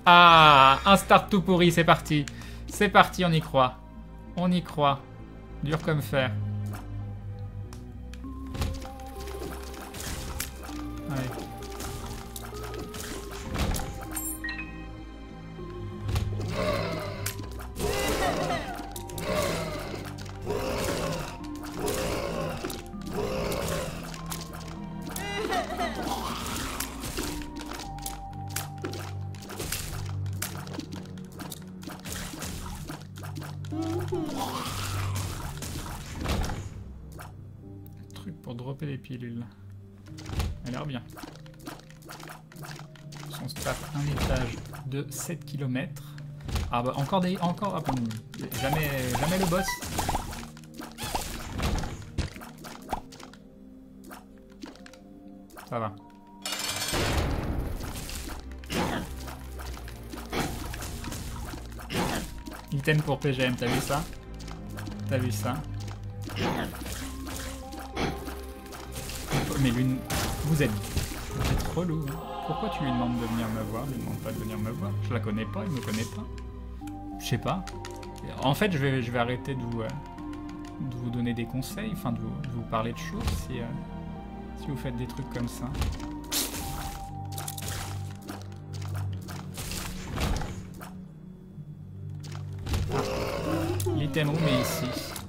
Ah, un start tout pourri, c'est parti. C'est parti, on y croit. On y croit. Dur comme fer. Allez. Truc pour dropper les pilules. Elle a l'air bien. On se tape un étage de 7 km. Ah bah encore des... Encore... Ah bon, jamais le boss. Ça va. Item pour PGM, t'as vu ça? T'as vu ça? Mais l'une... Vous êtes relou. Hein. Pourquoi tu lui demandes de venir me voir? Il ne demande pas de venir me voir. Je la connais pas, il me connaît pas. Je sais pas. En fait, je vais arrêter de vous donner des conseils, enfin de vous parler de choses si vous faites des trucs comme ça. L'item room est ici.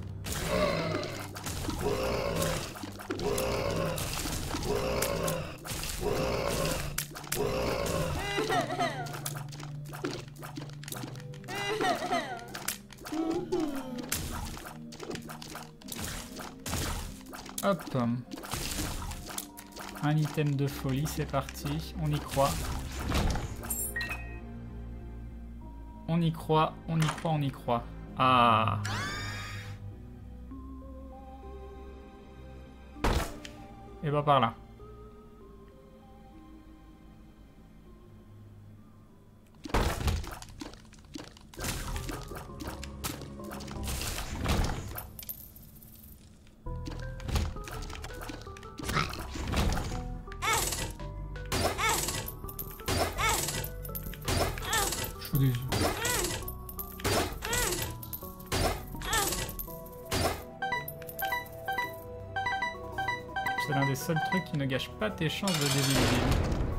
Hop. Un item de folie, c'est parti. On y croit. On y croit, on y croit, on y croit. Ah. Et bah par là. C'est l'un des seuls trucs qui ne gâche pas tes chances de dévier.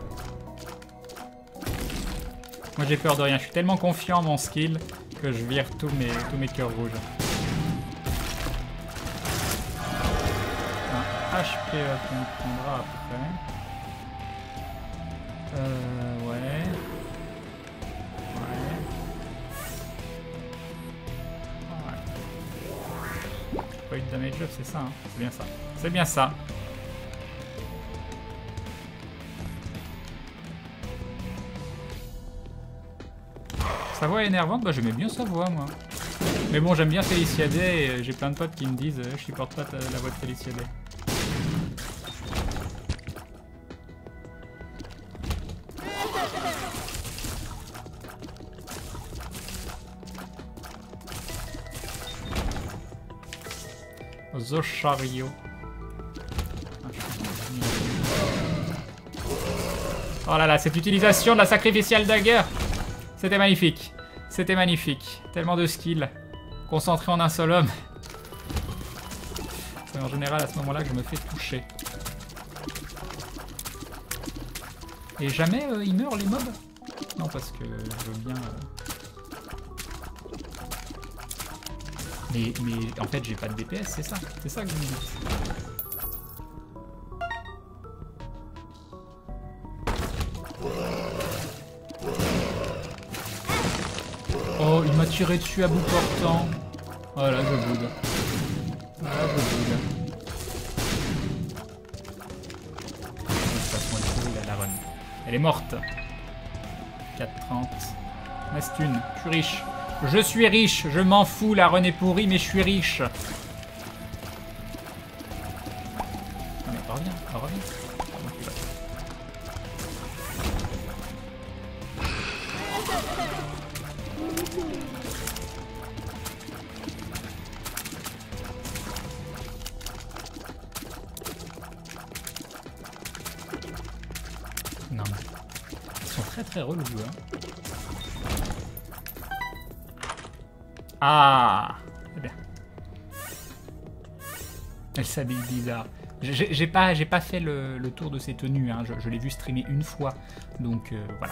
Moi j'ai peur de rien, je suis tellement confiant en mon skill que je vire tous mes cœurs rouges. Un HP qu'on prendra après. Ouais. Pas eu de damage up, c'est ça, hein. C'est bien ça. C'est bien ça. Sa voix est énervante, bah j'aimais bien sa voix moi. Mais bon, j'aime bien Félicia Day et j'ai plein de potes qui me disent je supporte pas la voix de Félicia Day. Zoshario. Oh là là, cette utilisation de la sacrificial dagger. C'était magnifique. C'était magnifique. Tellement de skill. Concentré en un seul homme. C'est en général à ce moment-là que je me fais toucher. Et jamais ils meurent les mobs? Non, parce que je veux bien... Mais en fait j'ai pas de DPS, c'est ça que vous me dites. Oh, il m'a tiré dessus à bout portant. Voilà, je boude. Voilà, je boude. Elle est morte. 4,30. Reste une. Je suis riche. Je suis riche. Je m'en fous. La run est pourrie, mais je suis riche. Non mais reviens. Reviens. Non mais... Ils sont très relous, hein. Ah, c'est bien. Elle s'habille bizarre. J'ai pas fait le tour de ses tenues, hein. Je l'ai vu streamer une fois, donc voilà.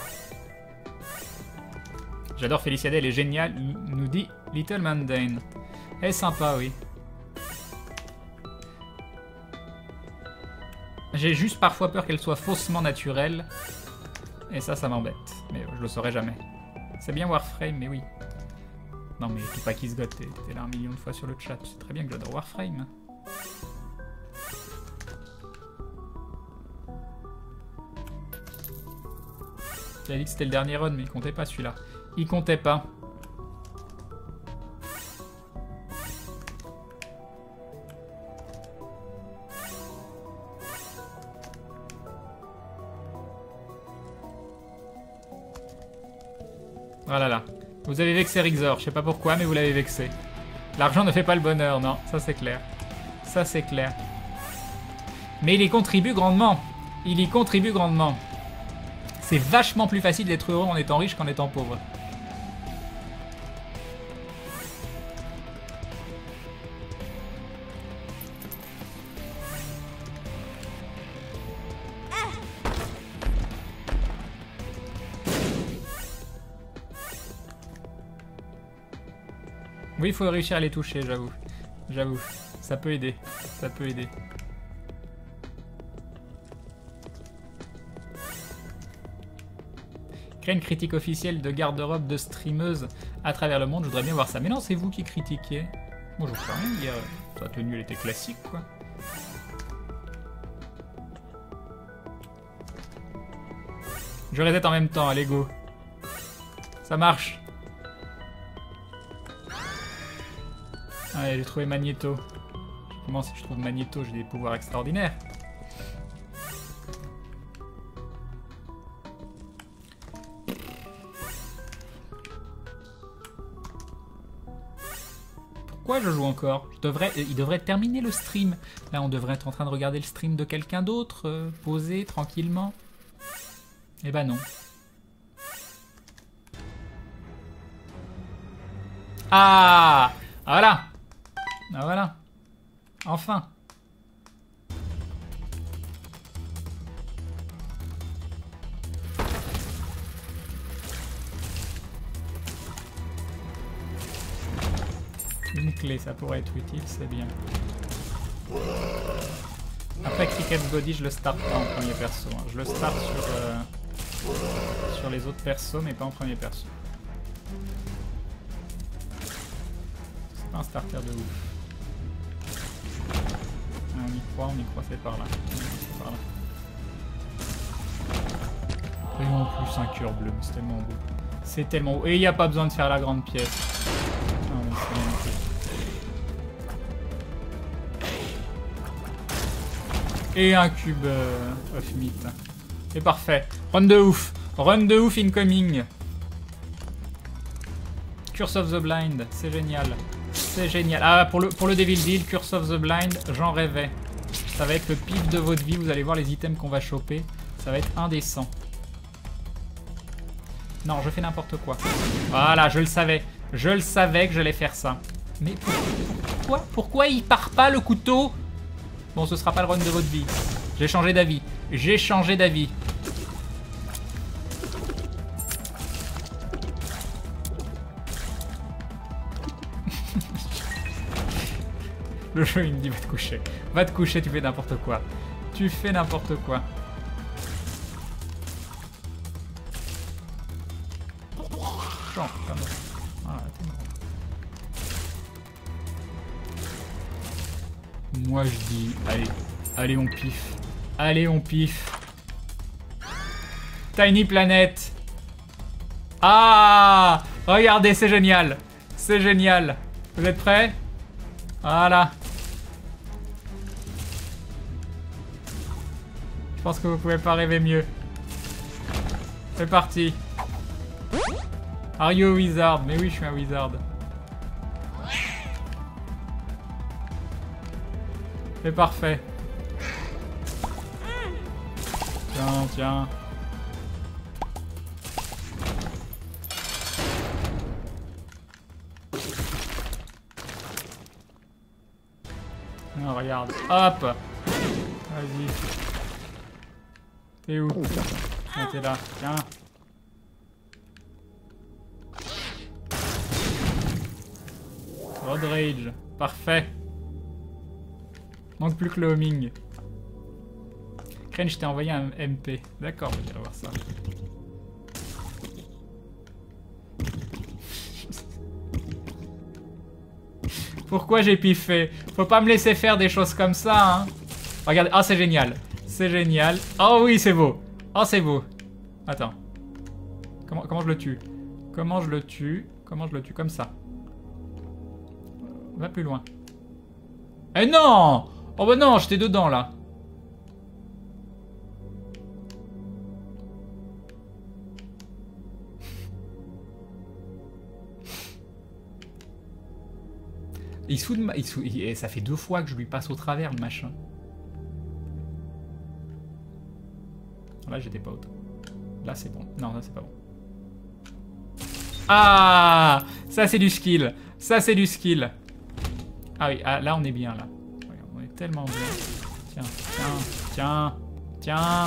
J'adore Feliciade, elle est géniale, nous dit Little Mundane. Elle est sympa, oui. J'ai juste parfois peur qu'elle soit faussement naturelle, et ça m'embête, mais je le saurai jamais. C'est bien Warframe, mais oui. Non mais tout pas qui se gotte, t'es là 1 million de fois sur le chat, c'est très bien que j'adore Warframe. J'avais dit que c'était le dernier run, mais il comptait pas celui-là. Il comptait pas. Voilà là. Vous avez vexé Rixor, je sais pas pourquoi, mais vous l'avez vexé. L'argent ne fait pas le bonheur, non, ça c'est clair. Ça c'est clair. Mais il y contribue grandement. Il y contribue grandement. C'est vachement plus facile d'être heureux en étant riche qu'en étant pauvre. Oui, il faut réussir à les toucher, j'avoue. J'avoue. Ça peut aider. Ça peut aider. Créer une critique officielle de garde-robe de streameuse à travers le monde, je voudrais bien voir ça. Mais non, c'est vous qui critiquiez. Moi, je sais rien hier. Sa tenue, elle était classique, quoi. Je reset en même temps, allez go. Ça marche. Allez, j'ai trouvé Magneto. Comment si je trouve Magneto, j'ai des pouvoirs extraordinaires. Pourquoi je joue encore? Il devrait terminer le stream. Là, on devrait être en train de regarder le stream de quelqu'un d'autre, posé tranquillement. Eh ben non. Ah, voilà. Ah voilà. Enfin. Une clé, ça pourrait être utile, c'est bien. Après Cricket Body, je le start pas en premier perso. Hein. Je le start sur les autres persos, mais pas en premier perso. C'est pas un starter de ouf. On y croit, c'est par là. C'est par là. Et en plus un cœur bleu, c'est tellement beau. C'est tellement beau. Et il n'y a pas besoin de faire la grande pièce. Non, mais c'est magnifique. Et un cube of meat. C'est parfait. Run de ouf. Run de ouf incoming. Curse of the Blind, c'est génial. C'est génial. Ah, pour le Devil Deal, Curse of the Blind, j'en rêvais. Ça va être le pif de votre vie. Vous allez voir les items qu'on va choper. Ça va être indécent. Non, je fais n'importe quoi. Voilà, je le savais. Je le savais que j'allais faire ça. Mais pourquoi il part pas le couteau? Bon, ce sera pas le run de votre vie. J'ai changé d'avis. J'ai changé d'avis. Le jeu, il me dit va te coucher. Va te coucher, tu fais n'importe quoi. Tu fais n'importe quoi. Genre, voilà, moi je dis, allez on piffe. Allez on piffe. Tiny Planet. Ah, regardez, c'est génial. C'est génial. Vous êtes prêts? Voilà. Je pense que vous pouvez pas rêver mieux. C'est parti. Are you a wizard? Mais oui, je suis un wizard. C'est parfait. Tiens, tiens. Regarde. Hop. Vas-y. T'es où? Ah, t'es là. Tiens. Road Rage. Parfait. Manque plus que le homing. Crane, je t'ai envoyé un MP. D'accord, on va aller voir ça. Pourquoi j'ai piffé? Faut pas me laisser faire des choses comme ça, hein. Regardez, ah c'est génial. C'est génial. Oh oui, c'est beau. Oh c'est beau. Attends. Comment je le tue? Comment je le tue? Comment je le tue? Comme ça. Va plus loin. Eh non! Oh bah non, j'étais dedans là. Ça fait 2 fois que je lui passe au travers le machin. Là j'étais pas autant. Là c'est bon. Non, là c'est pas bon. Ah! Ça c'est du skill. Ça c'est du skill. Ah oui, ah, là on est bien là. Regarde, on est tellement bien. Tiens, tiens, tiens, tiens.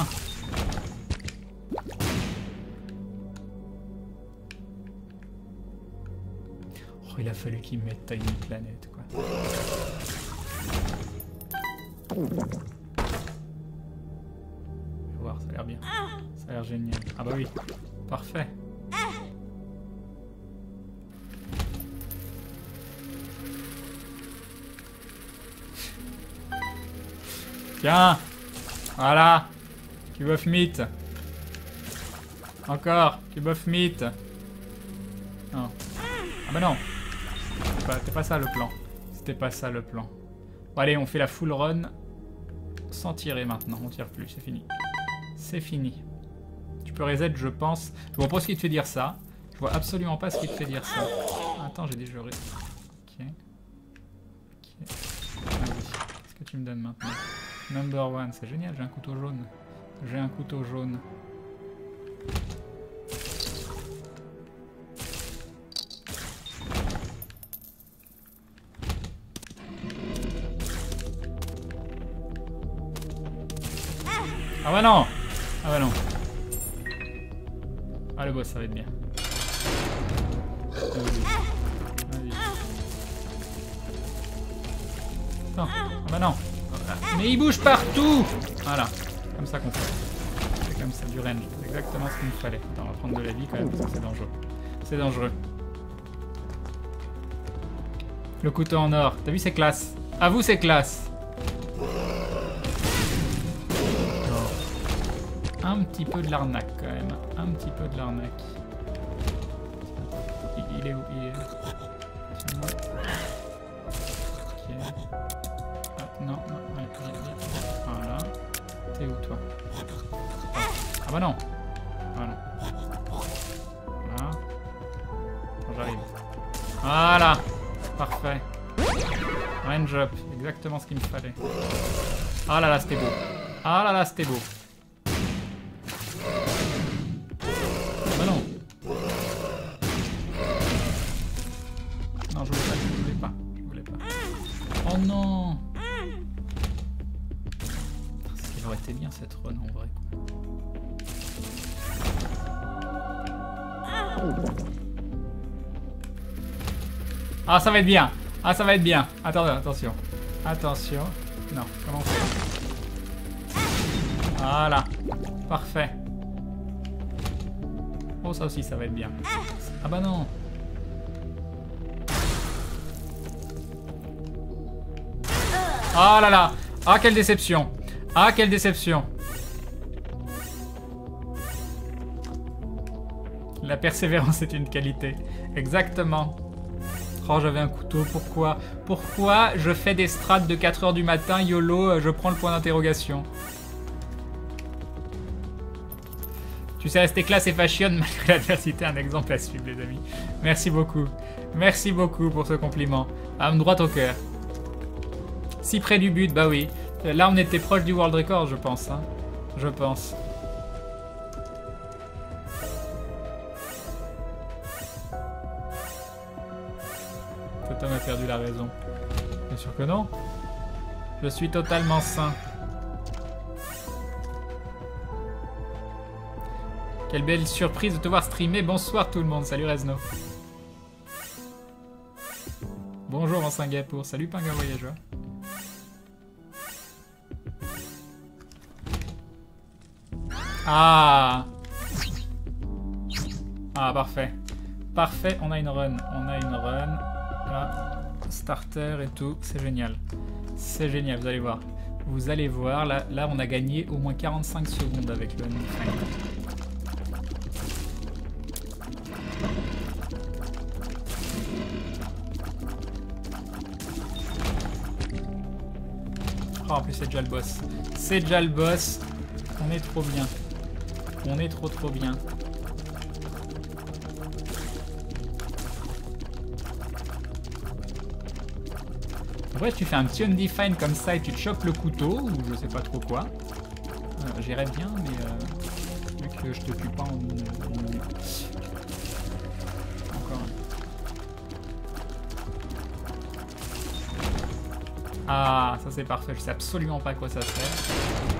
Oh, il a fallu qu'il mette Tiny Planet quoi. On va voir, ça a l'air bien. Ça a l'air génial. Ah bah oui, parfait. Tiens. Voilà. Cube of meat. Encore. Cube of meat. Non. Ah bah non. C'était pas ça le plan. C'était pas ça le plan. Bon allez, on fait la full run. Sans tirer maintenant. On tire plus, c'est fini. C'est fini. Tu peux reset, je pense. Je vois pas ce qui te fait dire ça. Je vois absolument pas ce qui te fait dire ça. Attends, j'ai des jeux. Ok. Ok. Vas-y. Qu'est-ce que tu me donnes maintenant? Number 1, c'est génial, j'ai un couteau jaune. J'ai un couteau jaune. Ah bah non! Ah bah non. Ah le boss, ça va être bien. Vas-y. Attends, ah bah non. Mais il bouge partout! Voilà, comme ça qu'on fait. C'est comme ça, du range. C'est exactement ce qu'il me fallait. Attends, on va prendre de la vie quand même, parce que c'est dangereux. C'est dangereux. Le couteau en or. T'as vu, c'est classe. À vous, c'est classe. Oh. Un petit peu de l'arnaque quand même. Un petit peu de l'arnaque. Il est où? Il est où? Ok. Ah, non, non. Voilà. T'es où toi? Ah bah non. Ah non. Voilà. Attends, j'arrive. Voilà. Parfait. Range up. Exactement ce qu'il me fallait. Ah là là, c'était beau. Ah là là, c'était beau. Bah non. Non, je voulais pas. Je voulais pas. Oh non. Ça aurait été bien cette run en vrai. Ah ça va être bien. Ah ça va être bien. Attends, attention. Attention. Non, comment on fait? Voilà. Parfait. Oh ça aussi ça va être bien. Ah bah non. Ah là là. Ah quelle déception. Ah, quelle déception. La persévérance est une qualité. Exactement. Oh, j'avais un couteau. Pourquoi? Pourquoi je fais des strats de 4 h du matin, YOLO, je prends le point d'interrogation. Tu sais rester classe et fashion malgré l'adversité, un exemple à suivre, les amis. Merci beaucoup. Merci beaucoup pour ce compliment. Âme droite au cœur. Si près du but, bah oui. Là, on était proche du world record, je pense. Hein. Je pense. Cet homme a perdu la raison. Bien sûr que non. Je suis totalement sain. Quelle belle surprise de te voir streamer. Bonsoir tout le monde. Salut Rezno. Bonjour en Singapour. Salut Pingua Voyageur. Ah. Ah, parfait. Parfait, on a une run. On a une run. Là, starter et tout. C'est génial. C'est génial, vous allez voir. Vous allez voir, là on a gagné au moins 45 secondes avec le Undefined. Oh, en plus c'est déjà le boss. C'est déjà le boss. On est trop bien. On est trop bien. Après, tu fais un petit undefined comme ça et tu te chopes le couteau, ou je sais pas trop quoi. J'irais bien, mais vu que je te tue pas en une minute. Encore un. Ah, ça c'est parfait, je sais absolument pas à quoi ça sert.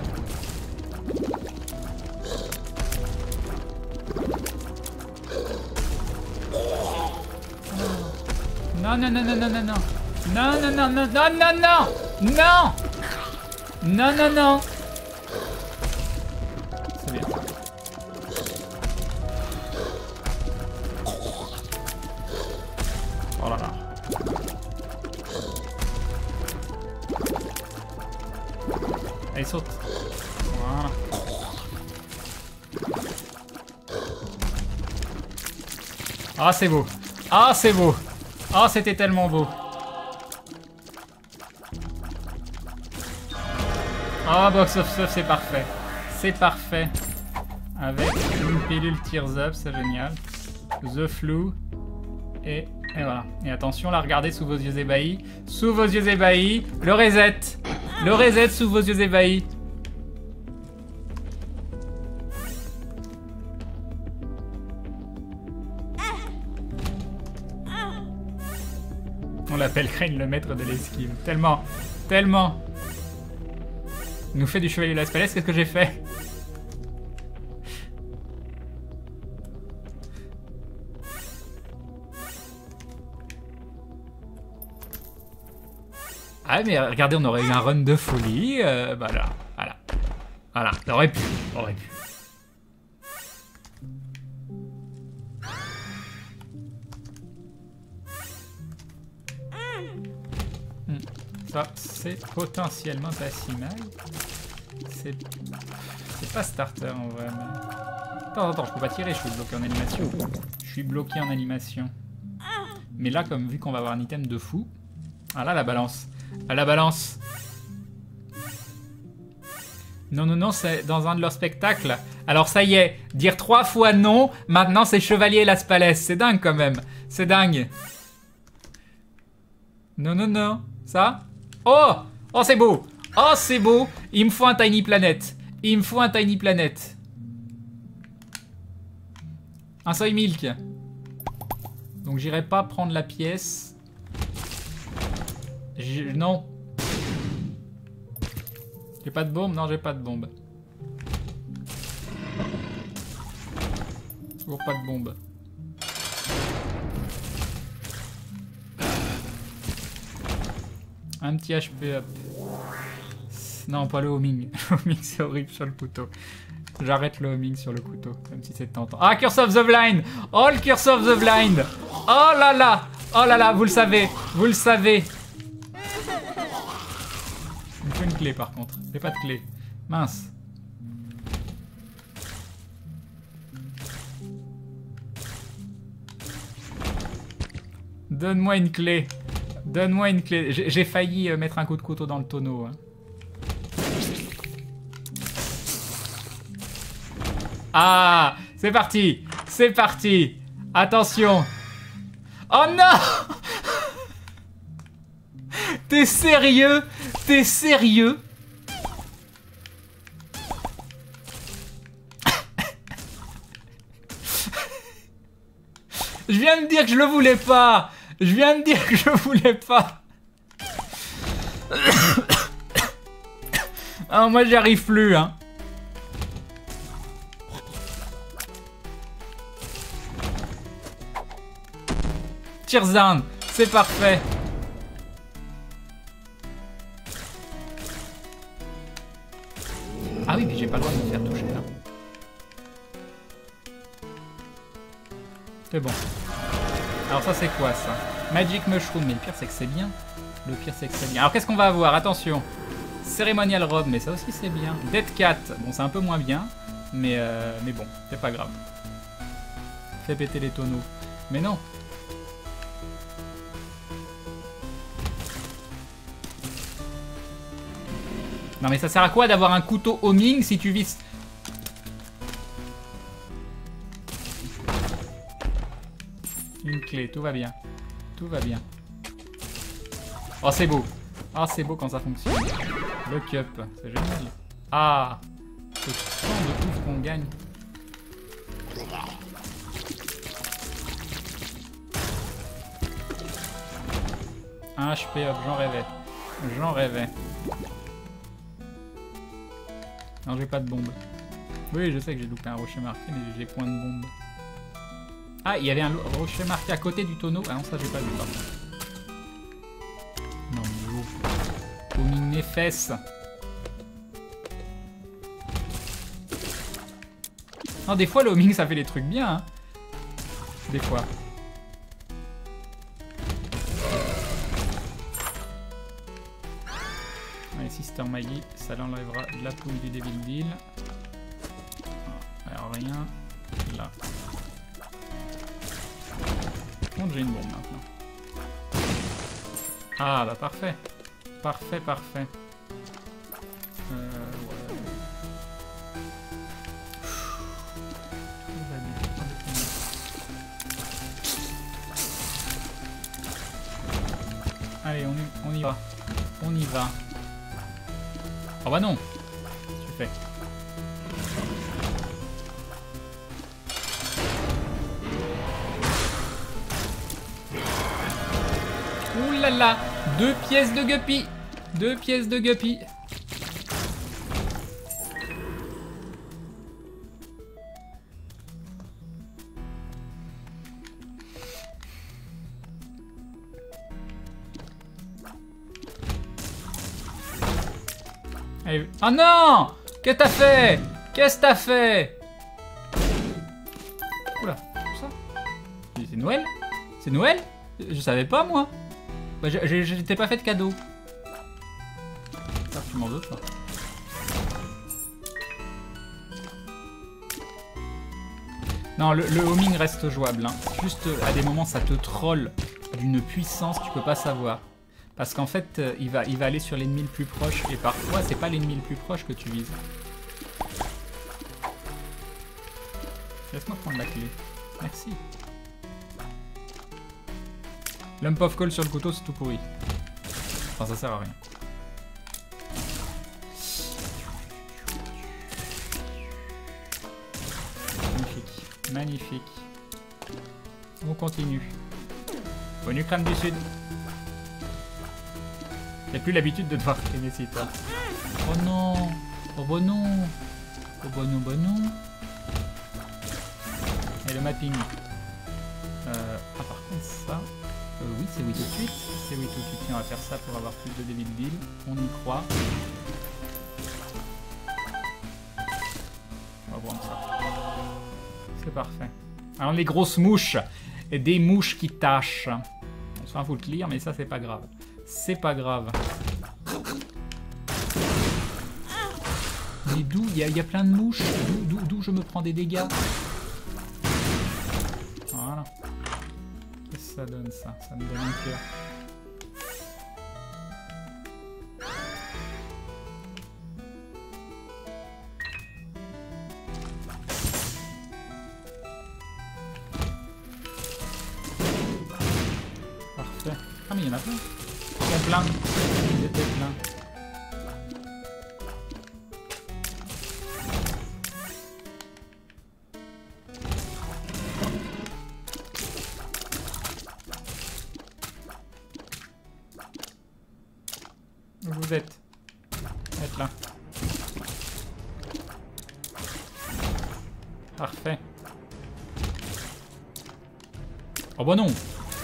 Non, non, non, non, non, non, non. Non, non, non, non, non, non, non. Non. Non, non, non. C'est bien. Oh là là. Allez, saute. Voilà. Ah, c'est beau. Ah, c'est beau. Ah, c'était tellement beau. Ah, Box of Stuff, c'est parfait. C'est parfait. Avec une pilule Tears Up, c'est génial. The Flu. Et voilà. Et attention, là, regardez sous vos yeux ébahis. Sous vos yeux ébahis. Le reset. Le reset sous vos yeux ébahis. On l'appelle Crane le maître de l'esquive. Tellement. Tellement. Il nous fait du chevalier de Las Palais, qu'est-ce que j'ai fait? Ah mais regardez, on aurait eu un run de folie. Bah là, voilà. Voilà, on aurait pu. Aurait pu. Ça, c'est potentiellement pas si mal. C'est pas starter en vrai. Mais... Attends, je peux pas tirer, je suis bloqué en animation. Je suis bloqué en animation. Mais là, comme vu qu'on va avoir un item de fou. Ah là, la balance. Ah, la balance. Non, non, non, c'est dans un de leurs spectacles. Alors ça y est, dire 3 fois non, maintenant c'est Chevalier Las Palais. C'est dingue quand même. C'est dingue. Non, non, non. Ça? Oh! Oh, c'est beau! Oh, c'est beau! Il me faut un Tiny Planet. Il me faut un Tiny Planet. Un Soy Milk. Donc j'irai pas prendre la pièce. Non. J'ai pas de bombe? Non, j'ai pas de bombe. Toujours pas de bombe. Un petit HP up. Non, pas le homing. Le homing, c'est horrible sur le couteau. J'arrête le homing sur le couteau, même si c'est tentant. Ah, Curse of the Blind! Oh, le Curse of the Blind! Oh là là! Oh là là, vous le savez! Vous le savez! Il me faut une clé, par contre. J'ai pas de clé. Mince. Donne-moi une clé. Donne-moi une clé. J'ai failli mettre un coup de couteau dans le tonneau. Hein. Ah, c'est parti. C'est parti. Attention. Oh non. T'es sérieux? T'es sérieux? Je viens de dire que je le voulais pas. Je viens de dire que je voulais pas. Ah, moi, j'y arrive plus, hein. Tears, c'est parfait. Ah oui, puis j'ai pas le droit de me faire toucher, là. C'est bon. Alors ça, c'est quoi, ça? Magic Mushroom, mais le pire, c'est que c'est bien. Le pire, c'est que c'est bien. Alors, qu'est-ce qu'on va avoir? Attention. Ceremonial Robe, mais ça aussi, c'est bien. Dead Cat, bon, c'est un peu moins bien. Mais bon, c'est pas grave. Fais péter les tonneaux. Mais non. Non mais ça sert à quoi d'avoir un couteau homing si tu vises... Une clé, tout va bien. Tout va bien. Oh c'est beau. Ah c'est beau quand ça fonctionne. Le cup, c'est génial. Ah, c'est tant de ouf qu'on gagne. Un HP up, j'en rêvais. J'en rêvais. Non, j'ai pas de bombe. Oui, je sais que j'ai loupé un rocher marqué, mais j'ai point de bombe. Ah, il y avait un rocher marqué à côté du tonneau. Ah non, ça j'ai pas vu, pardon. Non, mais oh. Homing mes fesses. Non, des fois, le homing, ça fait des trucs bien, hein. Des fois. Allez, Sister Maggie, ça l'enlèvera de la pouille du Devil Deal. Alors, rien. Là. Par contre, j'ai une bombe maintenant. Ah, bah parfait. Parfait, parfait. Ouais. Allez, on y va. On y va. Oh bah non. Tu fais. Ouh là là. 2 pièces de guppy. 2 pièces de guppy. Allez. Oh non! Qu'est-ce que t'as fait? Qu'est-ce que t'as fait? Oula, tout ça? C'est Noël? C'est Noël? Je savais pas, moi. Bah, je t'ai pas fait de cadeau. Ah, tu m'en veux pas. Non, le homing reste jouable. Hein. Juste, à des moments, ça te troll d'une puissance que tu peux pas savoir. Parce qu'en fait, il va aller sur l'ennemi le plus proche. Et parfois, c'est pas l'ennemi le plus proche que tu vises. Laisse-moi prendre la clé. Merci. Lump of coal sur le couteau, c'est tout pourri. Enfin, ça sert à rien. Magnifique. Magnifique. On continue. Bonne Ukraine du Sud. J'ai plus l'habitude de devoir traîner ici, toi. Oh non. Oh bah non. Oh bah non, bah non. Et le mapping. Ah, par contre, ça... oui, c'est oui tout de suite. C'est oui tout de suite. On va faire ça pour avoir plus de Devil Deal. On y croit. On va voir ça. C'est parfait. Alors, les grosses mouches. Et des mouches qui tâchent. On se fait un full clear, mais ça, c'est pas grave. C'est pas grave. Mais d'où il y a plein de mouches. D'où je me prends des dégâts. Voilà. Qu'est-ce que ça donne, ça? Ça me donne un cœur. Parfait. Ah mais il y en a plein. Ils sont pleins. Ils étaient pleins. Où vous êtes? Êtes là. Parfait. Oh bah non.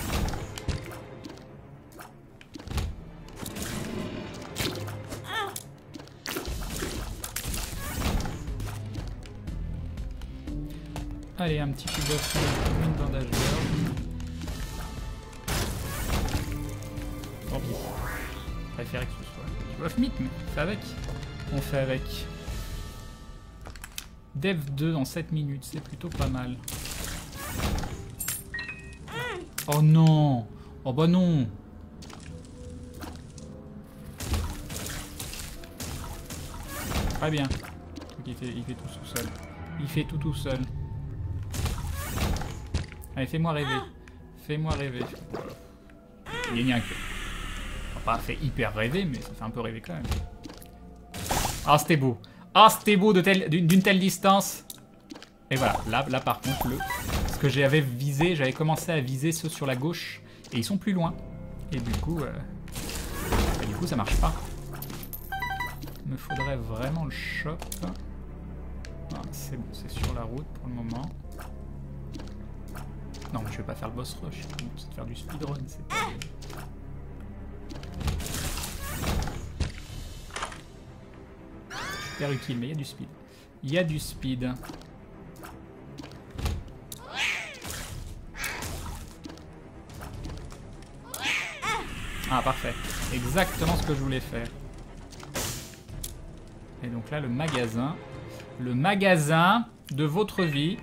Allez, un petit cube d'off, une bandage vert. Tant pis. Je préférais que ce soit cube of meat, mais on fait avec. On fait avec. Dev 2 dans 7 minutes, c'est plutôt pas mal. Oh non! Oh bah non! Très bien. Il fait tout seul. Il fait tout seul. Allez, fais-moi rêver. Fais-moi rêver. Il y a que. Pas fait hyper rêver, mais ça fait un peu rêver quand même. Ah, c'était beau. Ah, c'était beau d'une telle distance. Et voilà, là par contre, ce que j'avais visé, j'avais commencé à viser ceux sur la gauche, et ils sont plus loin. Et du coup, ça marche pas. Il me faudrait vraiment le shop. Ah, c'est bon, c'est sur la route pour le moment. Non, mais je vais pas faire le boss rush, je vais faire du speedrun, c'est pas... Super utile, mais il y a du speed. Il y a du speed. Ah, parfait. Exactement ce que je voulais faire. Et donc là, le magasin. Le magasin de votre vie.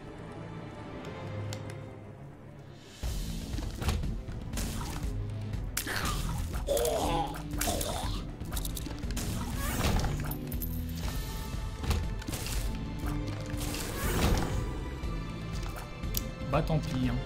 Bah tant pis. Hein.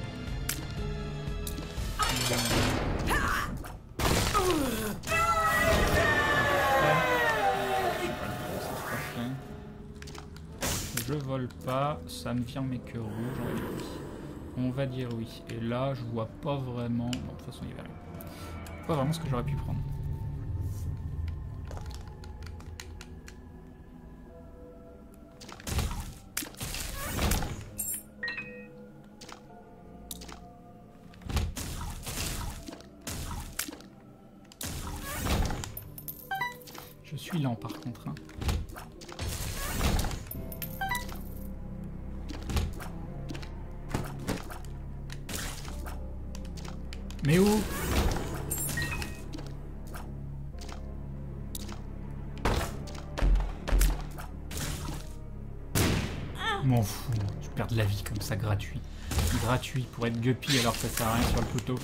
Je vole pas, ça me vient mes cœurs rouges, on va dire oui. On va dire oui. Et là, je vois pas vraiment... Bon, de toute façon, il y avait rien. Pas vraiment ce que j'aurais pu prendre. Je suis lent par contre. Hein. Mais où? M'en fous, je perds de la vie comme ça gratuit. Gratuit pour être guppy alors que ça sert à rien sur le couteau.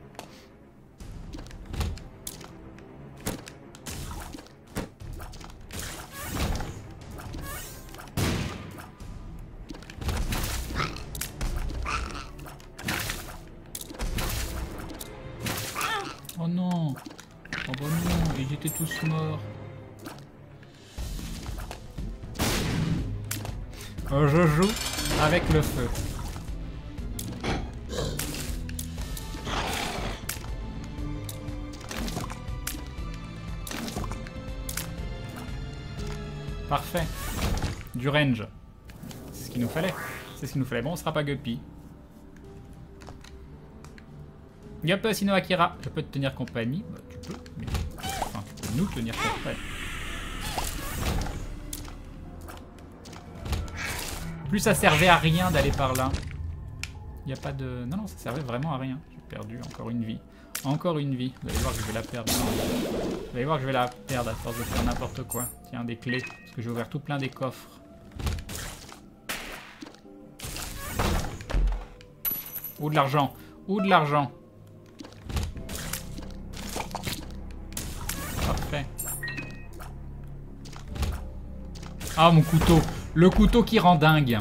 Oh non! Oh bah non, ils étaient tous morts. Je joue avec le feu. Parfait. Du range. C'est ce qu'il nous fallait. C'est ce qu'il nous fallait. Bon, on sera pas guppy. Yop, Sino Akira, je peux te tenir compagnie. Bah, tu peux, mais... Enfin, tu peux nous tenir compagnie. En plus, ça servait à rien d'aller par là. Il n'y a pas de... Non, non, ça servait vraiment à rien. J'ai perdu encore une vie. Encore une vie. Vous allez voir que je vais la perdre. Vous allez voir que je vais la perdre à force de faire n'importe quoi. Tiens, des clés. Parce que j'ai ouvert tout plein des coffres. Ou de l'argent. Ou de l'argent. Parfait. Ah, mon couteau. Le couteau qui rend dingue.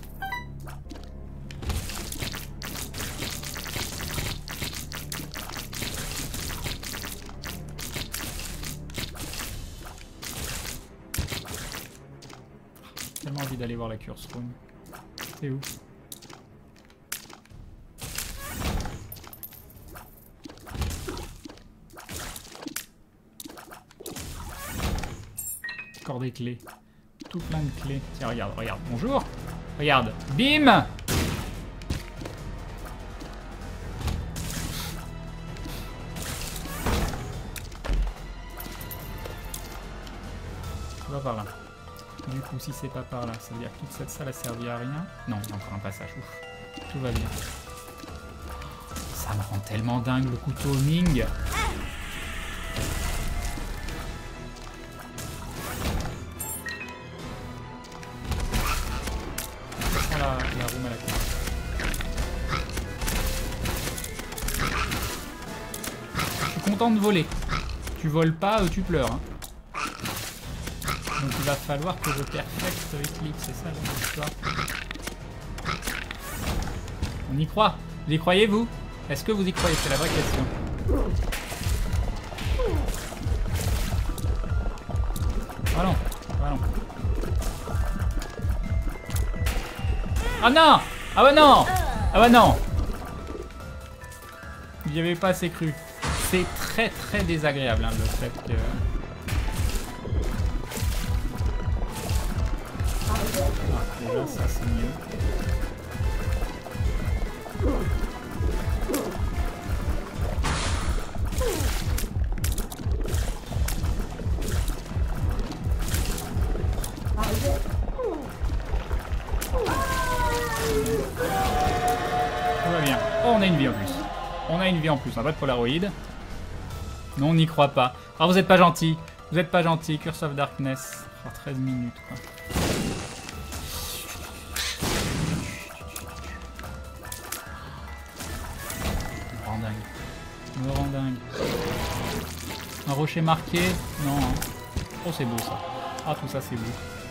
J'ai tellement envie d'aller voir la Curse Room. C'est où? Encore des clés. Tout plein de clés. Tiens, regarde, regarde. Bonjour. Regarde. Bim! Va par là. Du coup, si c'est pas par là, ça veut dire que toute cette salle a servi à rien. Non, il y a encore un passage. Ouf. Tout va bien. Ça me rend tellement dingue le couteau Ming. La room à la clé. Je suis content de voler. Tu voles pas, tu pleures. Hein. Donc il va falloir que je perfecte Eclipse, c'est ça l'histoire. On y croit. Vous y croyez vous? Est-ce que vous y croyez? C'est la vraie question. Ah non, ah non. Ah non! Ah bah non! Ah bah non! J'y avais pas assez cru. C'est très très désagréable hein, le fait que... Ah, déjà ça c'est mieux. Tout va bien. Oh, on a une vie en plus. On a une vie en plus. On n'a pas de Polaroid. Non, on n'y croit pas. Ah, vous êtes pas gentil. Vous êtes pas gentil. Curse of Darkness. Oh, 13 minutes, quoi. Me rend dingue. Me rend dingue. Un rocher marqué. Non. Hein. Oh, c'est beau, ça. Ah, tout ça, c'est beau.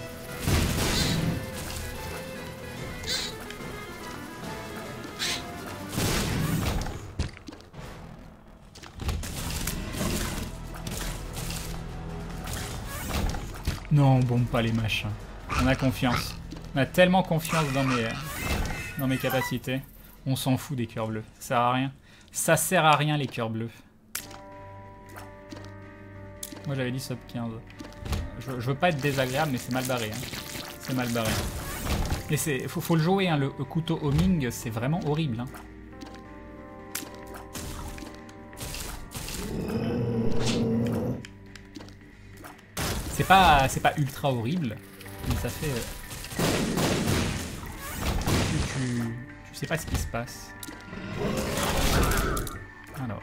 Non, on bombe pas les machins. On a confiance. On a tellement confiance dans mes capacités. On s'en fout des cœurs bleus. Ça sert à rien. Ça sert à rien les cœurs bleus. Moi j'avais dit sub 15. Je veux pas être désagréable mais c'est mal barré. Hein. C'est mal barré. Mais faut le jouer, hein. Le couteau homing c'est vraiment horrible. Hein. C'est pas ultra horrible, mais ça fait... Tu sais pas ce qui se passe. Alors...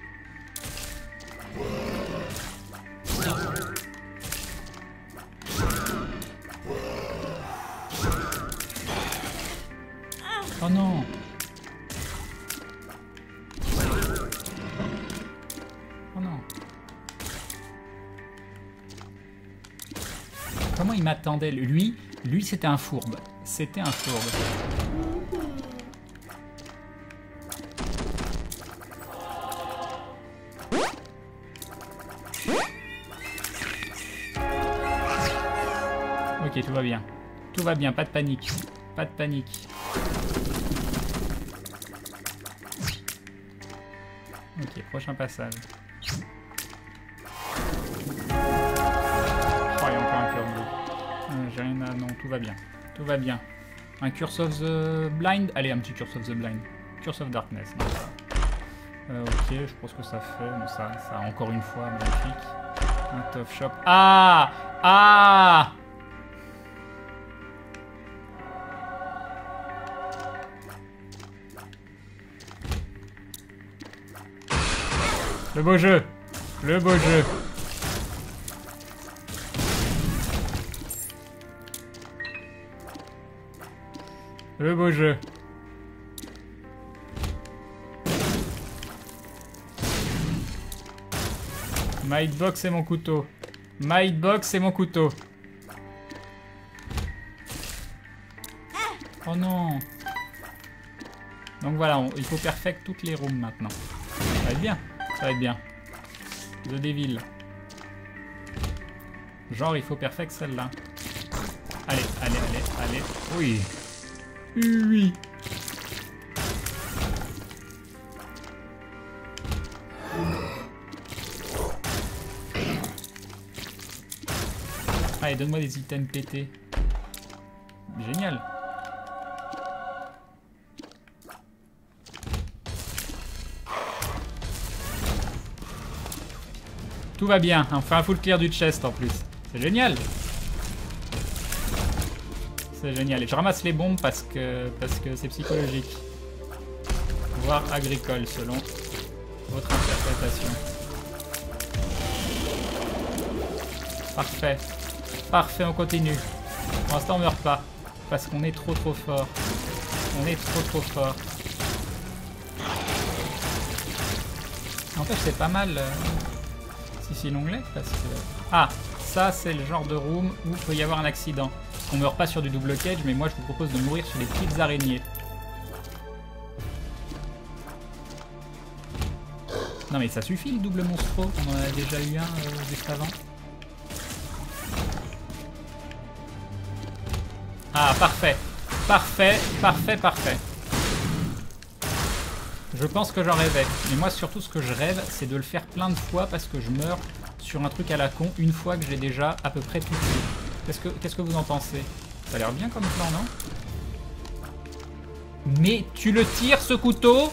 Oh non! Oh non! Comment il m'attendait? Lui c'était un fourbe. C'était un fourbe. Ok, tout va bien. Tout va bien, pas de panique. Pas de panique. Ok, prochain passage. J'ai rien à... Non, tout va bien. Tout va bien. Un Curse of the Blind. Allez, un petit Curse of the Blind. Curse of Darkness. Ok, je pense que ça fait... Mais ça encore une fois, magnifique. Un Tough Shop. Ah! Ah! Le beau jeu. Le beau jeu. Le beau jeu. My hitbox et mon couteau. My hitbox et mon couteau. Oh non. Donc voilà, il faut perfect toutes les rooms maintenant. Ça va être bien. Ça va être bien. The Devil. Genre, il faut perfect celle-là. Allez, allez, allez, allez. Oui. Oui. Allez, donne-moi des items pétés. Génial. Tout va bien. On fait un full clear du chest en plus. C'est génial. C'est génial. Et je ramasse les bombes parce que c'est psychologique. Voire agricole selon votre interprétation. Parfait. Parfait, on continue. Pour l'instant on meurt pas. Parce qu'on est trop fort. On est trop fort. En fait c'est pas mal si l'onglet parce que... Ah, ça c'est le genre de room où il peut y avoir un accident. Parce qu'on meurt pas sur du double cage, mais moi je vous propose de mourir sur des petites araignées. Non mais ça suffit le double monstro, on en a déjà eu un juste avant. Ah parfait, parfait, parfait, parfait. Je pense que j'en rêvais. Mais moi surtout ce que je rêve c'est de le faire plein de fois parce que je meurs sur un truc à la con une fois que j'ai déjà à peu près tout tué. Qu'est-ce que vous en pensez? Ça a l'air bien comme plan, non? Mais tu le tires ce couteau?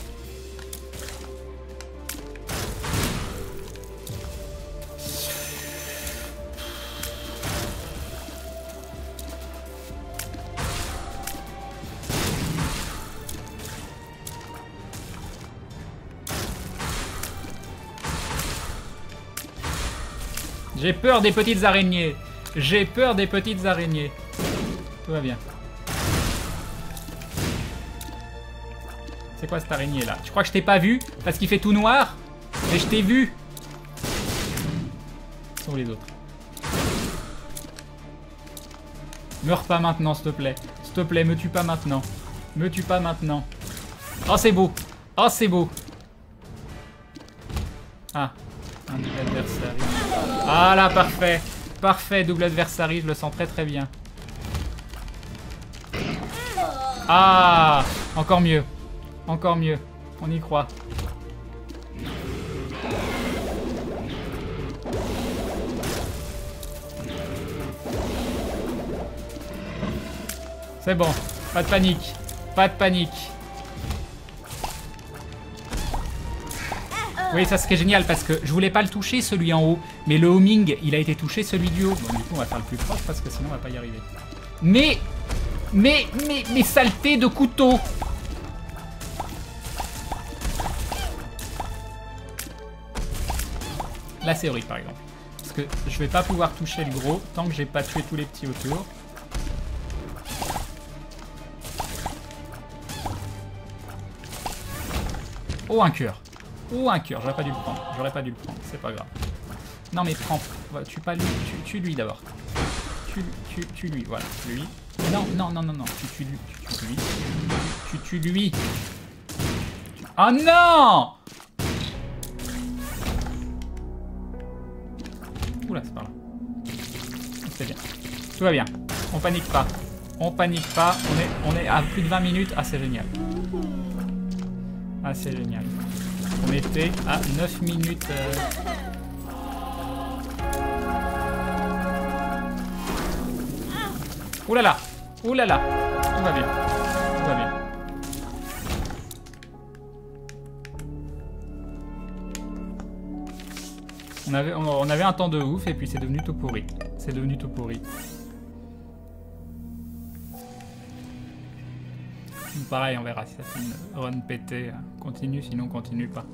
J'ai peur des petites araignées. J'ai peur des petites araignées. Tout va bien. C'est quoi cette araignée là? Tu crois que je t'ai pas vu? Parce qu'il fait tout noir? Mais je t'ai vu. Où sont les autres? Meurs pas maintenant s'il te plaît. S'il te plaît, me tue pas maintenant. Me tue pas maintenant. Oh c'est beau. Oh c'est beau. Ah. Un double adversaire. Ah là, parfait. Parfait, double adversaire, je le sens très très bien. Ah, encore mieux. Encore mieux. On y croit. C'est bon. Pas de panique. Pas de panique. Oui, ça serait génial parce que je voulais pas le toucher celui en haut, mais le homing il a été touché celui du haut. Bon, du coup on va faire le plus proche parce que sinon on va pas y arriver. Mais saleté de couteau. Là c'est horrible par exemple. Parce que je vais pas pouvoir toucher le gros tant que j'ai pas tué tous les petits autour. Oh un cœur. Oh un cœur, j'aurais pas dû le prendre. J'aurais pas dû le prendre, c'est pas grave. Non mais prends. Tue pas lui, tue lui d'abord. Tue lui, voilà. Lui. Non, non, non, non, non. Tu lui. Tu tues lui. Oh non! Oula, c'est par là. C'est bien. Tout va bien. On panique pas. On panique pas. On est à plus de 20 minutes. Ah, c'est génial. Ah, c'est génial. On était à 9 minutes. Ouh là là. Ouh là là. Tout va bien. Tout va bien. On avait un temps de ouf et puis c'est devenu tout pourri. C'est devenu tout pourri. Pareil, on verra si ça fait une run pétée. Continue, sinon continue pas.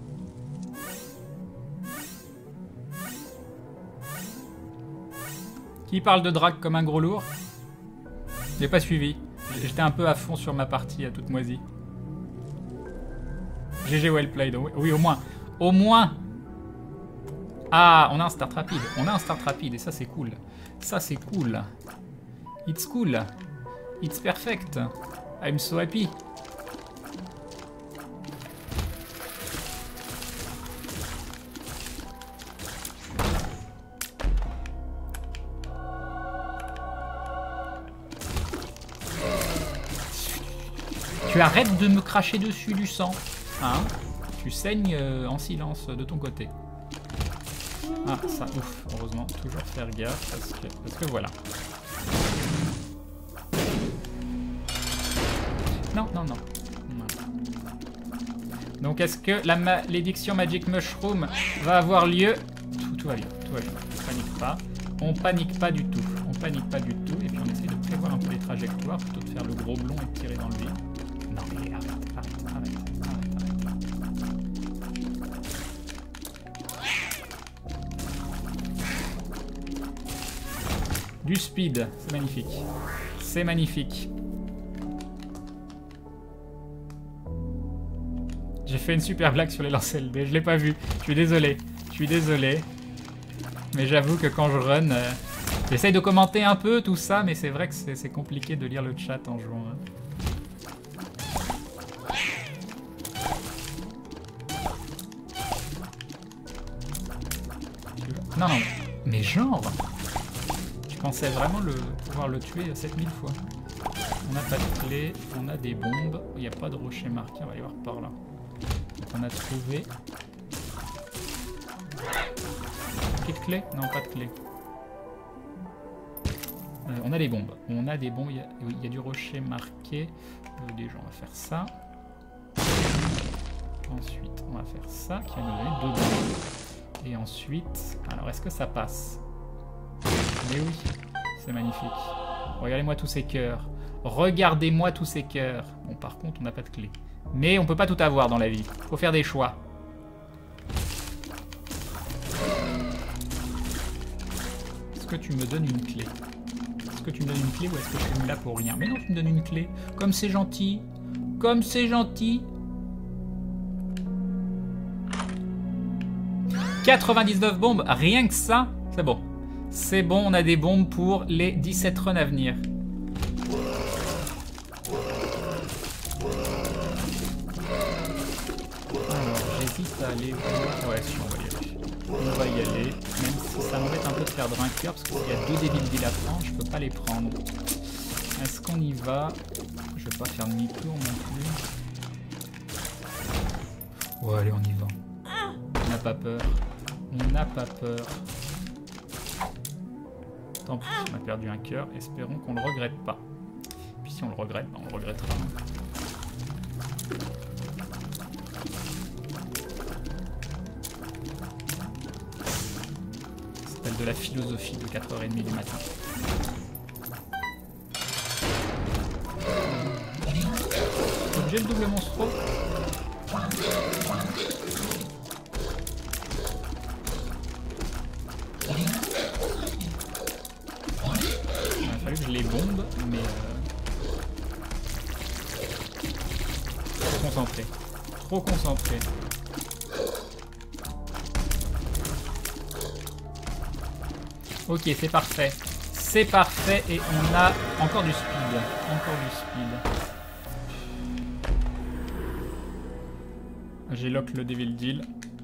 Qui parle de drague comme un gros lourd? J'ai pas suivi. J'étais un peu à fond sur ma partie à toute moisie. GG well played. Oui, au moins. Au moins. Ah, on a un start rapide. On a un start rapide et ça c'est cool. Ça c'est cool. It's cool. It's perfect. I'm so happy. Tu arrêtes de me cracher dessus du sang. Hein? Tu saignes en silence de ton côté. Ah, ça, ouf. Heureusement, toujours faire gaffe parce que voilà. Non, non, non. Donc, est-ce que la malédiction Magic Mushroom va avoir lieu? tout va bien, tout va bien. On panique pas. On panique pas du tout. On panique pas du tout. Et puis on essaie de prévoir un peu les trajectoires plutôt que de faire le gros blond et de tirer dans le vide. Non mais arrête. Du speed, c'est magnifique. C'est magnifique. J'ai fait une super blague sur les lancers LD, je l'ai pas vu. Je suis désolé. Mais j'avoue que quand je run, j'essaye de commenter un peu tout ça, mais c'est vrai que c'est compliqué de lire le chat en jouant. Hein. Non, mais genre, je pensais vraiment pouvoir le tuer 7000 fois. On n'a pas de clé, on a des bombes, il n'y a pas de rocher marqué, on va aller voir par là. Donc on a trouvé... Petite clé? Non, pas de clé. On a des bombes, il y a du rocher marqué. Déjà, on va faire ça. Ensuite, on va faire ça, qui va nous donner 2 bombes. Et ensuite, alors est-ce que ça passe? Mais oui, c'est magnifique. Regardez-moi tous ces cœurs. Regardez-moi tous ces cœurs. Bon, par contre, on n'a pas de clé. Mais on peut pas tout avoir dans la vie. Faut faire des choix. Est-ce que tu me donnes une clé? Est-ce que tu me donnes une clé ou est-ce que je suis là pour rien? Mais non, tu me donnes une clé. Comme c'est gentil. Comme c'est gentil. 99 bombes, rien que ça, c'est bon. C'est bon, on a des bombes pour les 17 runs à venir. Alors, j'hésite à aller voir... Ouais, si, on va y aller. On va y aller, même si ça m'embête un peu de perdre un cœur, parce qu'il y a 2 Devil Deal à prendre, je peux pas les prendre. Est-ce qu'on y va? Je vais pas faire demi-tour non plus. Ouais, allez, on y va. On n'a pas peur. On n'a pas peur. Tant pis, on a perdu un cœur. Espérons qu'on ne le regrette pas. Puis si on le regrette, on le regrettera. Ça s'appelle de la philosophie de 4h30 du matin. Objet le double monstro. Il a fallu que je les bombe, mais trop concentré. Trop concentré. Ok, c'est parfait. C'est parfait et on a encore du speed. Encore du speed. J'ai lock le Devil Deal.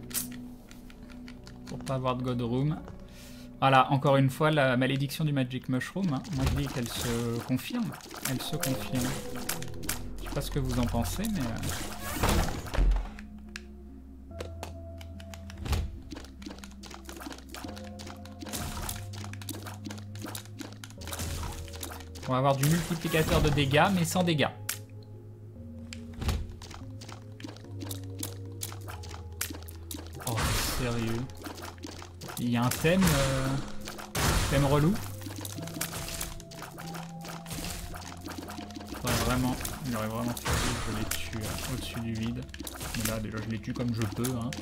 Pour pas avoir de God Room. Voilà, encore une fois, la malédiction du Magic Mushroom. Hein. Moi je dis qu'elle se confirme. Elle se confirme. Je sais pas ce que vous en pensez, mais... On va avoir du multiplicateur de dégâts, mais sans dégâts. Oh, sérieux. Il y a un thème... thème relou. Il aurait vraiment fallu que je les tue au-dessus du vide. Mais là, déjà, je les tue comme je peux. Hein.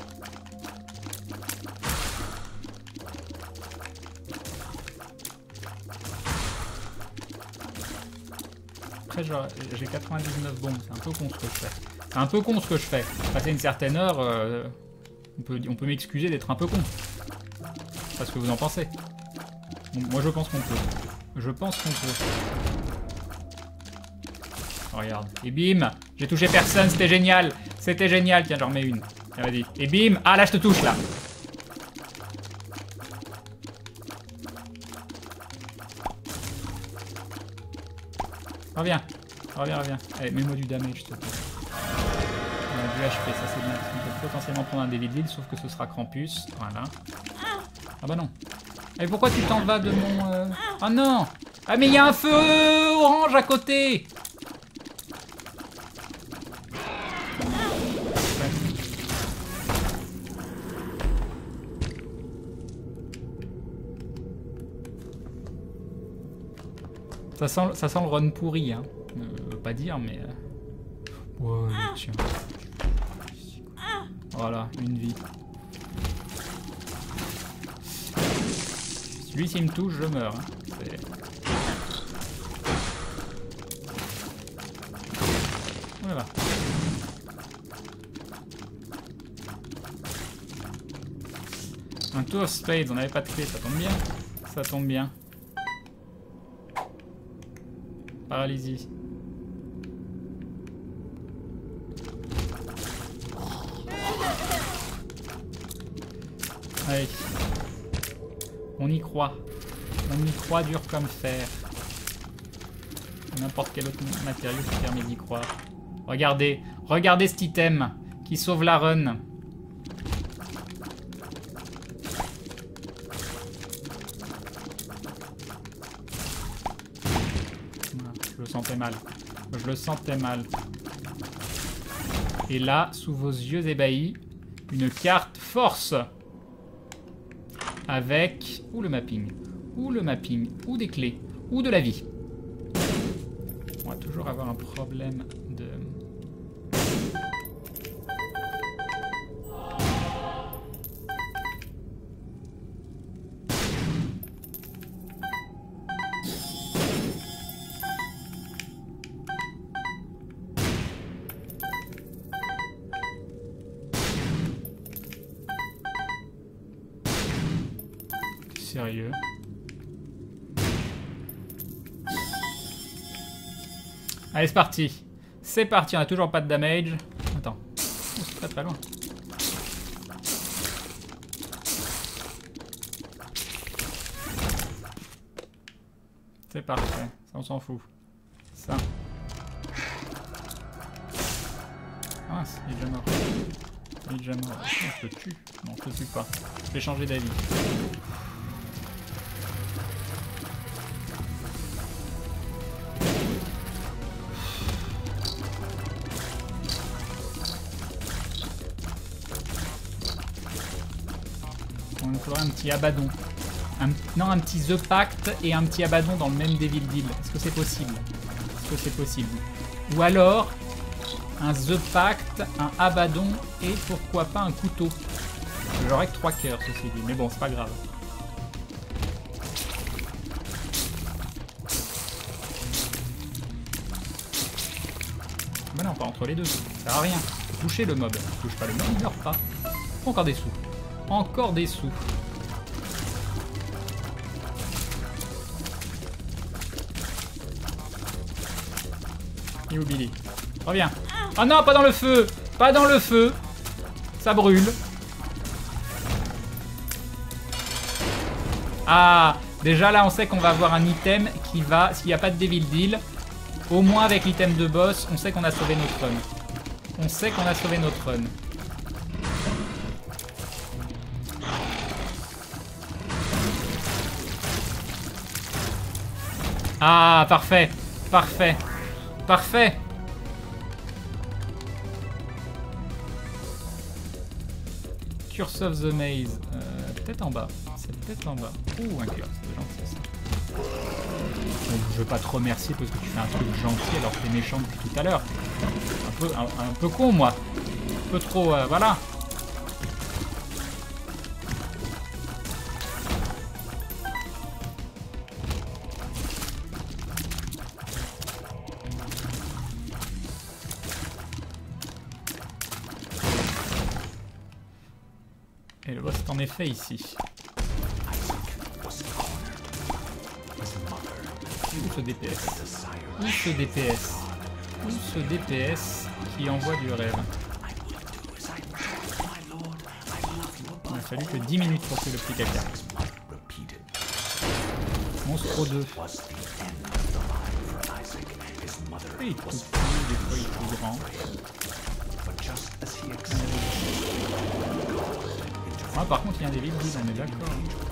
Après, j'ai 99 bombes. C'est un peu con ce que je fais. C'est un peu con ce que je fais. Passer une certaine heure, on peut m'excuser d'être un peu con. C'est pas ce que vous en pensez. Donc, moi, je pense qu'on peut. Je pense qu'on peut. Oh, regarde. Et bim! J'ai touché personne, c'était génial! C'était génial! Tiens, j'en remets une. Tiens, vas-y. Et bim! Ah, là, je te touche, là! Reviens. Reviens. Allez, mets-moi du damage, s'il te plaît. Du HP, ça c'est bien. Parce qu'on peut potentiellement prendre un Devil Deal, sauf que ce sera Krampus. Voilà. Ah bah non. Et pourquoi tu t'en vas de mon... Ah non! Ah mais il y a un feu orange à côté! Ça sent le run pourri, hein. Pas dire, mais... Ouais, tiens. Voilà, une vie. Lui, s'il me touche, je meurs. Hein. Voilà. Un tour of spades, on n'avait pas de clé, ça tombe bien. Ça tombe bien. Paralysie. Allez. On y croit. On y croit dur comme fer. N'importe quel autre matériau qui permet d'y croire. Regardez. Regardez cet item qui sauve la run. Je le sentais mal. Je le sentais mal. Et là, sous vos yeux ébahis, une carte force. Avec... ou le mapping. Ou le mapping. Ou des clés. Ou de la vie. On va toujours avoir un problème de... Sérieux. Allez, c'est parti. C'est parti, on a toujours pas de damage. Attends. Oh, c'est très très loin. C'est parfait. Ça, on s'en fout. Ça. Ah, il est déjà mort. Il est déjà mort. Oh, je le tue. Non, je le tue pas. Je vais changer d'avis. On nous faudrait un petit Abaddon. Non, un petit The Pact et un petit Abaddon dans le même Devil Deal. Est-ce que c'est possible? Est-ce que c'est possible? Ou alors, un The Pact, un Abaddon et pourquoi pas un couteau. J'aurais que 3 cœurs, ceci dit. Mais bon, c'est pas grave. Mais non, pas entre les deux. Ça sert à rien. Toucher le mob. Touche pas le mob, il meurt pas. Encore des sous. Encore des sous. Et où Billy? Reviens. Oh non, pas dans le feu. Pas dans le feu. Ça brûle. Ah, déjà là on sait qu'on va avoir un item qui va, s'il n'y a pas de Devil Deal, au moins avec l'item de boss, on sait qu'on a sauvé notre run. On sait qu'on a sauvé notre run. Ah, parfait. Parfait. Parfait. Curse of the Maze. Peut-être en bas. C'est peut-être en bas. Ouh, un cœur. C'est gentil ça. Donc, je veux pas te remercier parce que tu fais un truc gentil alors que t'es méchant depuis tout à l'heure. Un peu con, moi. Un peu trop... voilà. Et le boss est en effet ici. Où ce DPS? Où ce DPS? Où ce DPS qui envoie du rêve? Il a fallu que 10 minutes pour tuer le petit caca. Monstre 2. Oui, tout petit, des fois il est tout grand. Ah, par contre, il y a des villes, on est d'accord.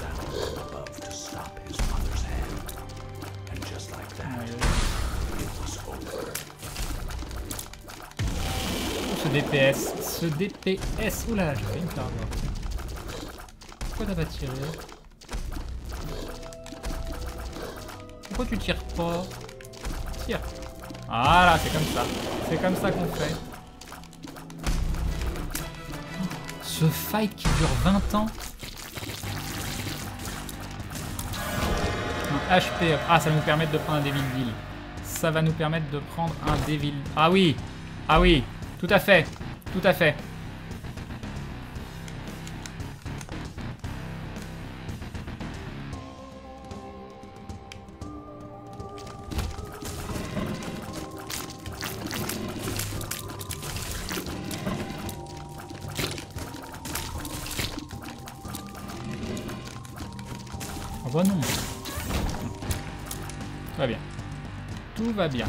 Ce DPS, ce DPS. Oula, j'ai failli me faire avoir. Pourquoi t'as pas tiré? Pourquoi tu tires pas? Tire. Voilà, c'est comme ça. C'est comme ça qu'on fait. Ce fight qui dure 20 ans. Un HP up. Ah, ça va nous permettre de prendre un Devil Deal. Ça va nous permettre de prendre un Devil... Ah oui! Ah oui! Tout à fait! Tout à fait! Oh bah non! Tout va bien. Tout va bien.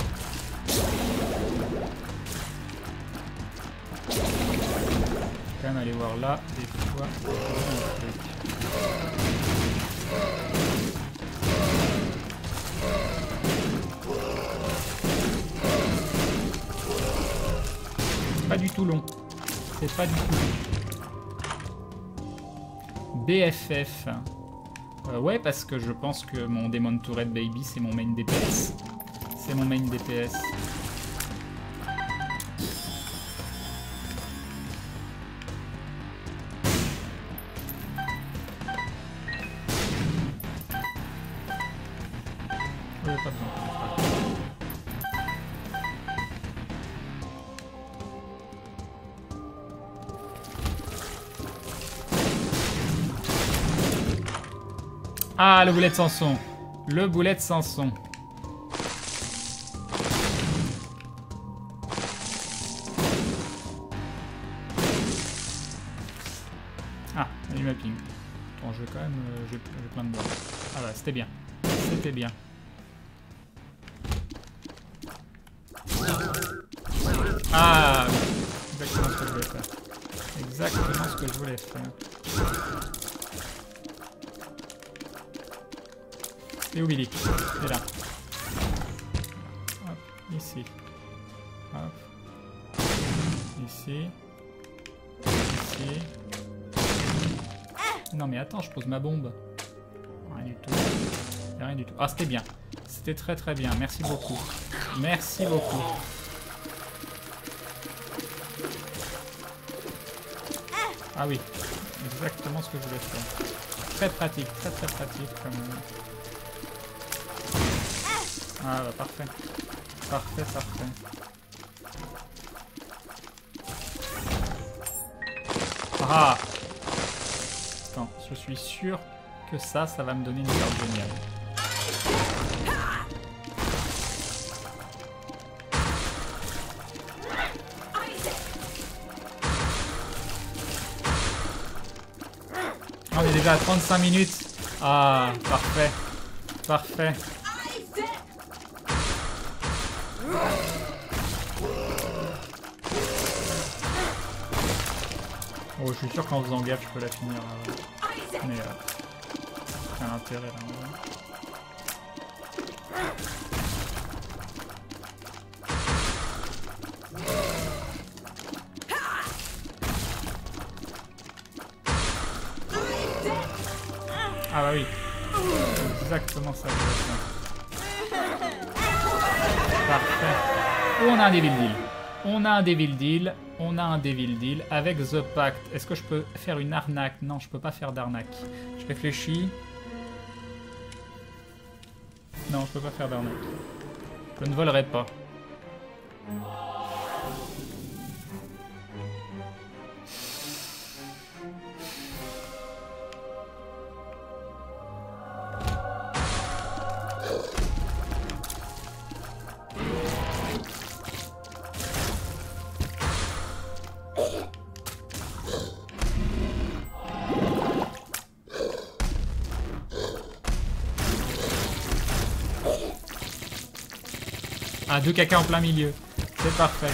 Quand même aller voir là, des fois. C'est pas du tout long. C'est pas du tout long. BFF. Ouais, parce que je pense que mon Demon Tourette Baby, c'est mon main DPS. C'est mon main DPS. Pas besoin. Ah, le boulet de Samson. Le boulet de Samson. Ah, il y a du mapping. Attends, je vais quand même... j'ai plein de balles. Ah bah, c'était bien. C'était bien. Ah, exactement ce que je voulais faire. Exactement ce que je voulais faire. Et où Billy? Il est là. Hop, ici. Hop. Ici. Ici. Non mais attends, je pose ma bombe. Rien du tout. Rien du tout. Ah, c'était bien. C'était très très bien. Merci beaucoup. Merci beaucoup. Ah oui. Exactement ce que je voulais faire. Très pratique. Très très pratique comme... Ah bah parfait. Parfait, parfait. Ah! Attends, je suis sûr que ça va me donner une carte géniale. On est déjà à 35 minutes. Ah, parfait. Parfait. Oh, je suis sûr qu'en faisant gaffe, je peux la finir. Mais quel intérêt là. Ah bah oui. Exactement ça. Parfait. On a un Devil Deal. On a un Devil Deal. On a un Devil Deal avec The Pact. Est-ce que je peux faire une arnaque? Non, je peux pas faire d'arnaque. Je réfléchis. Non, je peux pas faire d'arnaque. Je ne volerai pas. Ah, 2 caca en plein milieu. C'est parfait.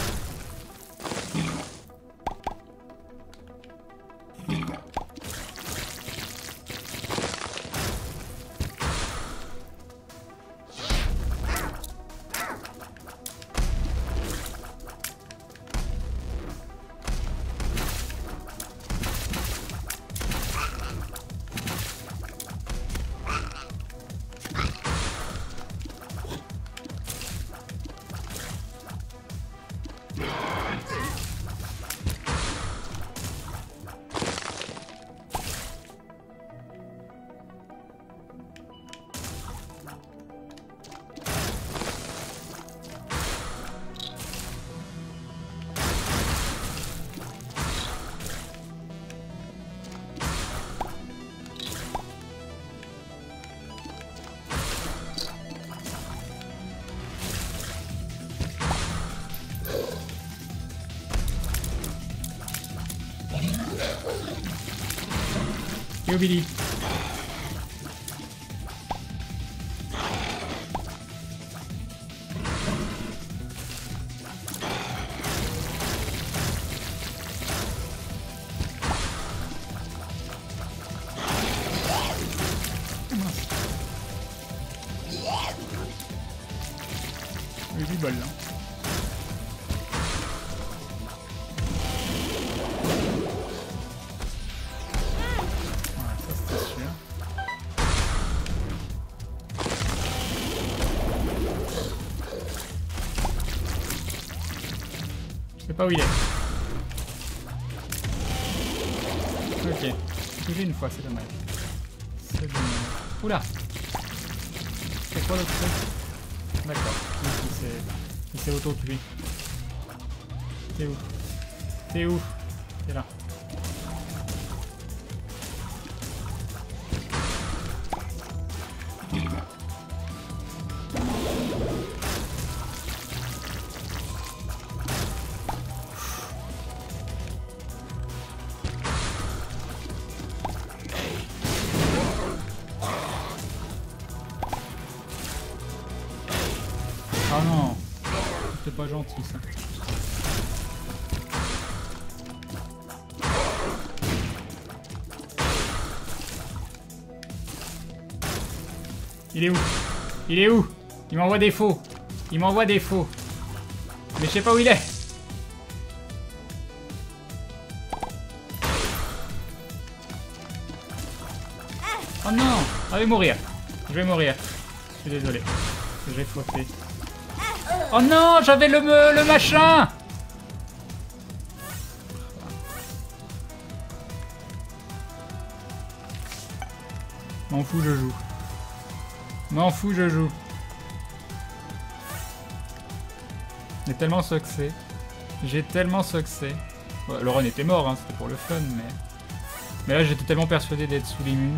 Yo Billy. J'ai du bol là. Voilà, ça c'était sûr. Je sais pas où il est. Ok. Touché une fois, c'est dommage. C'est dommage. Oula! C'est quoi l'autre truc? D'accord. Il s'est auto-tué. T'es où? T'es où? T'es là. Oh non! C'était pas gentil ça. Il est où? Il est où? Il m'envoie des faux. Il m'envoie des faux. Mais je sais pas où il est. Oh non! Je vais mourir. Je vais mourir. Je suis désolé. J'ai fauté. Oh non! J'avais le machin! M'en fous, je joue. M'en fous, je joue. J'ai tellement succès. J'ai tellement succès. Ouais, le run était mort, hein, c'était pour le fun, mais là j'étais tellement persuadé d'être sous l'immune.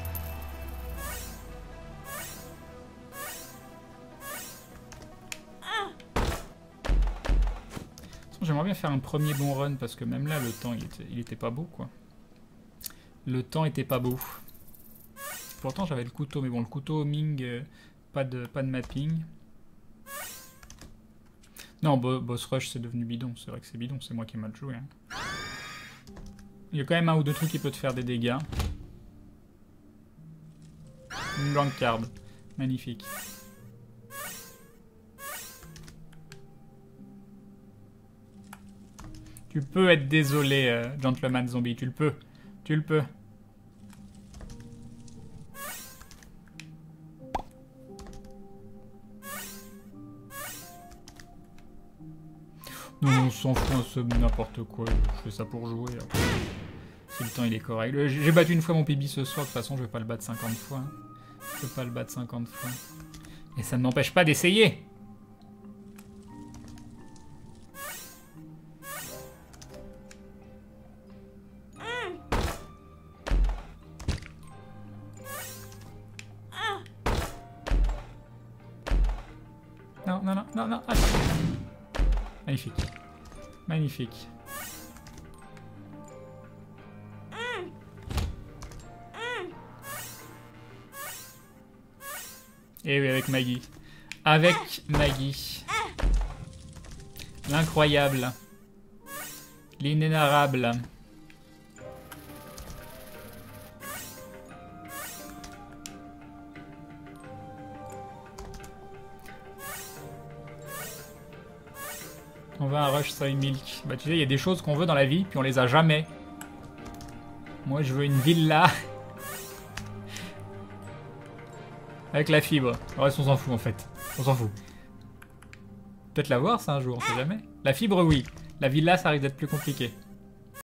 J'aimerais bien faire un premier bon run parce que même là le temps il était pas beau quoi. Le temps était pas beau. Pourtant j'avais le couteau, mais bon le couteau Ming, pas de mapping. Non, boss rush c'est devenu bidon, c'est vrai que c'est bidon, c'est moi qui ai mal joué. Hein. Il y a quand même un ou deux trucs qui peuvent te faire des dégâts. Une blanc card, magnifique. Tu peux être désolé, Gentleman Zombie, tu le peux. Tu le peux. Non, on s'en fout, c'est n'importe quoi. Je fais ça pour jouer. Après. Si le temps il est correct. J'ai battu une fois mon PB ce soir, de toute façon je vais pas le battre 50 fois. Hein. Je vais pas le battre 50 fois. Et ça ne m'empêche pas d'essayer. Non, non, non, non, non. Attends. Magnifique. Magnifique. Et oui, avec Maggie. Avec Maggie. L'incroyable. L'inénarrable. On veut un rush soy milk. Bah tu sais, il y a des choses qu'on veut dans la vie, puis on les a jamais. Moi, je veux une villa. Avec la fibre. Le reste, on s'en fout, en fait. On s'en fout. Peut-être l'avoir, ça, un jour, on sait jamais. La fibre, oui. La villa, ça risque d'être plus compliqué.